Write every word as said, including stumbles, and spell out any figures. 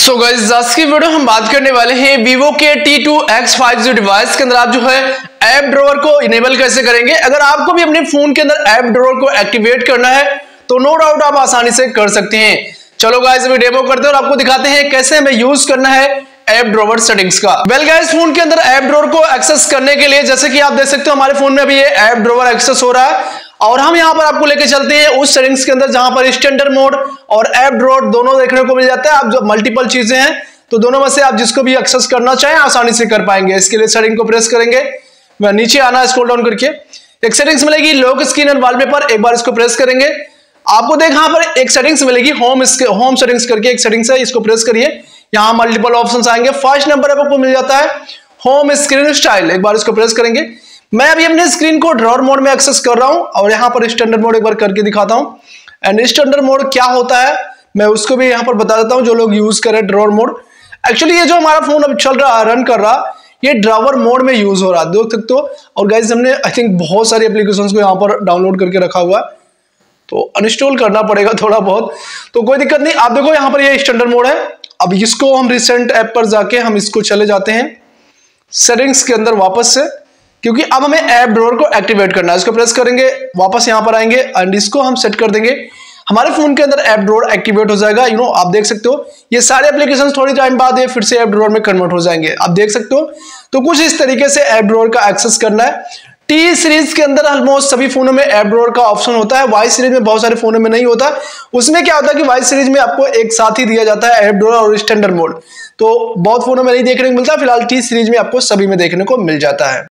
So guys आज की video हम बात करने वाले हैं Vivo के T two x five G device के अंदर आप जो है ऐप ड्रॉवर को इनेबल कैसे करेंगे। अगर आपको भी अपने फोन के अंदर ऐप ड्रॉवर को एक्टिवेट करना है तो नो डाउट आप आसानी से कर सकते हैं। चलो गाइस अभी डेमो करते हैं और आपको दिखाते हैं कैसे हमें यूज करना है ऐप ड्रॉवर सेटिंग्स का। वेल गाइस फोन के अंदर ऐप ड्रॉवर को एक्सेस करने के लिए जैसे कि आप देख सकते हो हमारे फोन में अभी ये ऐप ड्रॉवर एक्सेस हो रहा है और हम यहां पर आपको लेके चलते हैं उस सेटिंग्स के अंदर जहां पर स्टैंडर्ड मोड और ऐप ड्रॉवर दोनों देखने को मिल जाता है। आप जो मल्टीपल चीजें हैं तो दोनों में से आप जिसको भी एक्सेस करना चाहें आसानी से कर पाएंगे। इसके लिए सेटिंग को प्रेस करेंगे, नीचे आना है स्क्रॉल डाउन करके, एक सेटिंग्स मिलेगी लॉक स्क्रीन एंड वॉलपेपर, एक बार इसको प्रेस करेंगे आपको देख यहां पर एक सेटिंग्स मिलेगी होम होम सेटिंग्स करके एक सेटिंग्स है, इसको प्रेस करिए। यहां मल्टीपल ऑप्शंस आएंगे, फर्स्ट नंबर पर आपको मिल जाता है होम स्क्रीन स्टाइल, एक बार इसको प्रेस करेंगे। मैं अभी अपने स्क्रीन को ड्रॉवर मोड में एक्सेस कर रहा हूं और यहां पर स्टैंडर्ड मोड एक बार करके दिखाता हूं। एंड स्टैंडर्ड मोड क्या होता है मैं उसको भी यहां पर बता देता हूं जो लोग यूज करें ड्रॉवर मोड। एक्चुअली ये जो हमारा फोन अब चल रहा है रन कर रहा ये ड्रॉवर मोड में यूज हो रहा है देख सकते हो। और गाइस हमने आई थिंक बहुत सारी एप्लीकेशंस को यहाँ पर डाउनलोड करके रखा हुआ है तो अनइंस्टॉल करना पड़ेगा थोड़ा बहुत, तो कोई दिक्कत नहीं। आप देखो यहाँ पर ये स्टैंडर्ड मोड है। अब इसको हम रिसेंट ऐप पर जाके हम इसको चले जाते हैं सेटिंग्स के अंदर वापस से, क्योंकि अब हमें ऐप ड्रॉवर को एक्टिवेट करना है। इसको प्रेस करेंगे, वापस यहाँ पर आएंगे एंड इसको हम सेट कर देंगे। हमारे फोन के अंदर ऐप ड्रॉवर एक्टिवेट हो जाएगा। यू नो आप देख सकते हो ये सारे एप्लीकेशंस थोड़ी टाइम बाद ये फिर से ऐप ड्रॉवर में कन्वर्ट हो जाएंगे, आप देख सकते हो। तो कुछ इस तरीके से ऐप ड्रॉवर का एक्सेस करना है। टी सीरीज के अंदर ऑलमोस्ट सभी फोनों में ऐप ड्रॉवर का ऑप्शन होता है, वाई सीरीज में बहुत सारे फोनों में नहीं होता। उसमें क्या होता है कि वाई सीरीज में आपको एक साथ ही दिया जाता है ऐप ड्रॉवर और स्टैंडर्ड मोड, तो बहुत फोनों में नहीं देखने को मिलता। फिलहाल टी सीरीज में आपको सभी में देखने को मिल जाता है।